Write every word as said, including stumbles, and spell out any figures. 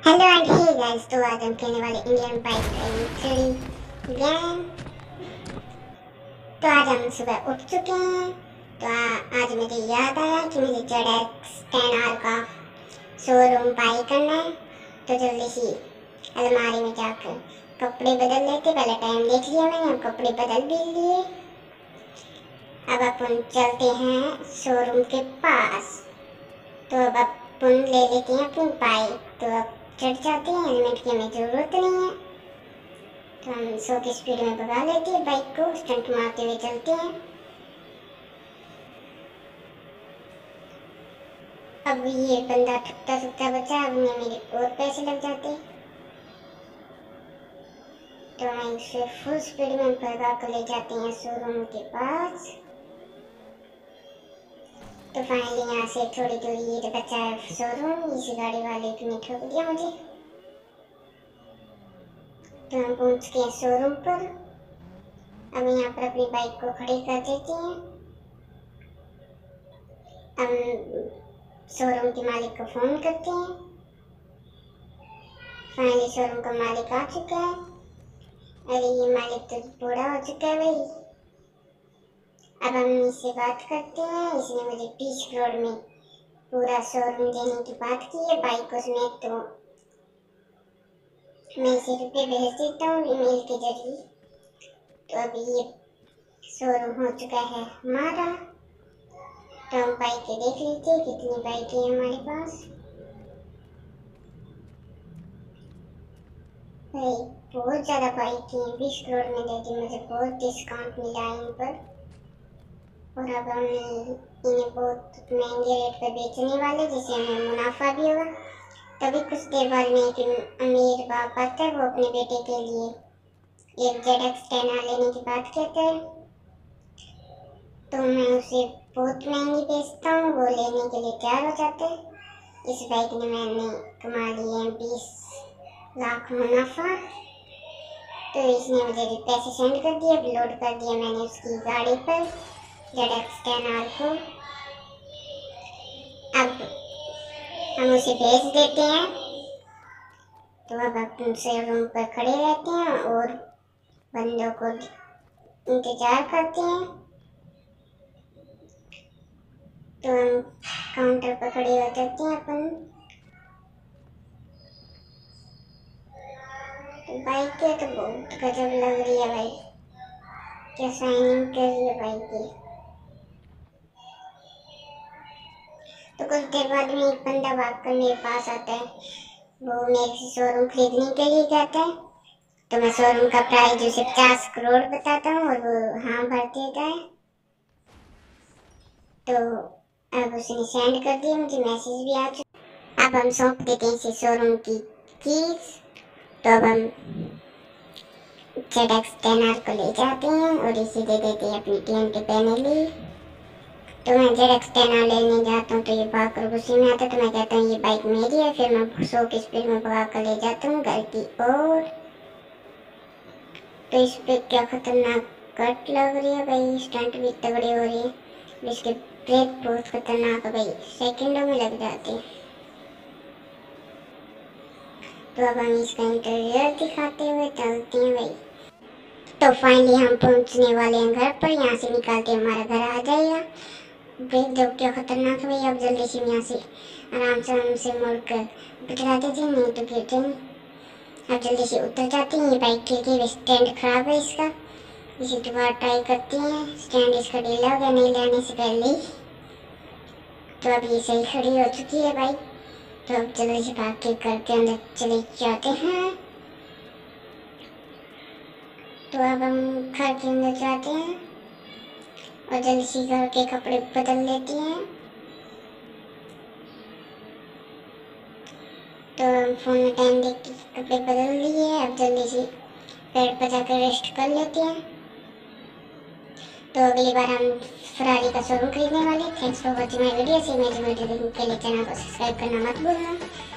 Hello and hey guys, तो आज हम खेलने वाले इंडियन बाइक थ्री गेम। तो आज हम सुबह उठ चुके हैं। तो आ, आज मुझे याद आया कि मुझे जेड एक्स टेन आर का शोरूम बाई करना है। तो जल्दी सी अलमारी में जाकर कपड़े बदल लेते। पहले टाइम देख लिया मैंने, अब कपड़े बदल भी लिए। अब अपन चलते हैं शोरूम के पास। तो अब अपन ले लेते हैं अपनी बाइक। तो अब चढ़ जाते हैं, हेलमेट की हमें ज़रूरत नहीं है। तो हम सौ की स्पीड में भगा लेते हैं बाइक को, स्टंट मारते हुए चलते हैं। अब ये बंदा थकता थकता बचा, अब उन्हें मेरे और पैसे लग जाते। तो हम इसे फुल स्पीड में भगा कर ले जाते हैं शोरूम के पास। तो फाइनली यहाँ से थोड़ी दूरी ये बचा है शोरूम। इसी गाड़ी वाले ने ठोक दिया मुझे। तो हम पहुँच गए शोरूम पर। अब यहाँ पर अपनी बाइक को खड़ी कर देते हैं। हम शोरूम के मालिक को फ़ोन करते हैं। फाइनली शोरूम का मालिक आ चुका है। अरे ये मालिक तो बूढ़ा हो चुका है भाई। अब हम इससे बात करते हैं। इसने मुझे बीस करोड़ में पूरा शोरूम देने की बात की है, बाइक को समेत। तो मैं इसे रुपये भेज देता हूँ ईमेल के जरिए। तो अभी ये शोरूम हो चुका है हमारा। तो हम बाइकें देख लेते हैं, कितनी बाइकें हैं हमारे पास। भाई बहुत ज़्यादा बाइकें हैं, बीस करोड़ में दे दी मुझे, बहुत डिस्काउंट मिला है इन पर। और अब हम इन्हें बहुत महंगे रेट पर बेचने वाले, जिससे हमें मुनाफा भी होगा। तभी कुछ देर बाद में एक अमीर बाप आता है, वो अपने बेटे के लिए एक जेड एक्स टेन आर लेने की बात कहता है। तो मैं उसे बहुत महंगी बेचता हूँ, वो लेने के लिए तैयार हो जाते हैं। इस बाइक ने मैंने कमा लिए हैं बीस लाख मुनाफा। तो इसने मुझे पैसे सेंड कर दिए, अपलोड कर दिया मैंने उसकी गाड़ी पर जेड एक्स टेन आर को। अब हम उसे भेज देते हैं। तो अब अपन शोरूम पर खड़े रहते हैं और बंदों को इंतजार करते हैं। तो हम काउंटर पर खड़े हो जाते हैं अपन। तो बाइक के तो बहुत गजब लग रही है भाई, क्या शाइनिंग कर रही है बाइक की। तो कुछ देर बाद में एक बंदा भागकर मेरे पास आता है। वो मेरे से शोरूम खरीदने के लिए कहता है। तो मैं शोरूम का प्राइस उसे पचास करोड़ बताता हूँ और वो हाँ भर देता है। तो अब उसने सेंड कर दिया, मुझे मैसेज भी आ चुका। अब हम सौंप देते हैं इसे शोरूम की कीज। तो अब हम जेड एक्स टेन आर को ले जाते हैं और इसे दे देते हैं अपनी टीम के पैनली। तो मैं जेड एक्स टेन आर लेने जाता हूँ, तो ये भाग कर गुस्से में आता है। तो मैं कहता हूँ ये बाइक मेरी है। फिर मैं सौ की स्पीड में भगा कर ले जाता हूँ घर की ओर। तो इस पे क्या खतरनाक कट लग रही है भाई, स्टंट भी तगड़ी हो रही है। इसके ब्रेक बहुत खतरनाक है भाई, सेकंडों में लग जाते हैं। तो अब हम इसका इंटीरियर दिखाते हुए चलते हैं भाई। तो फाइनली हम पहुंचने वाले हैं घर पर। यहाँ से निकालते हमारा घर आ जाएगा। ब्रेक दो क्या खतरनाक है भाई। अब जल्दी से यहाँ से आराम से आराम से मुड़ कर बचला दीजिए, नहीं तो गिरते हैं। अब जल्दी से उतर जाते हैं। ये बाइक के स्टैंड खराब है इसका, इसे दोबारा ट्राई करते हैं। स्टैंड इसका ढीला हो गया नहीं लाने से पहले ही। तो अब ये सही खड़ी हो चुकी है बाइक। तो अब जल्दी से भाग के घर के अंदर चले जाते हैं। तो अब हम घर के अंदर जाते हैं और जल्दी से घर के कपड़े बदल लेते हैं। तो हम फोन में टाइम देख के कपड़े बदल लिए। अब जल्दी से पेड़ पर जाकर रेस्ट कर लेते हैं। तो अगली बार हम फरारी का शोरूम खरीदने वाले। Thanks for watching my video. से मेरे वीडियो के लिए चैनल को सब्सक्राइब करना मत भूलना।